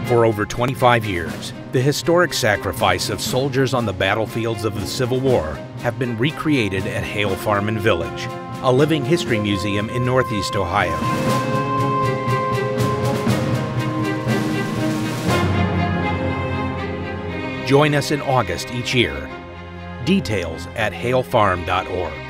For over 25 years, the historic sacrifice of soldiers on the battlefields of the Civil War have been recreated at Hale Farm and Village, a living history museum in Northeast Ohio. Join us in August each year. Details at halefarm.org.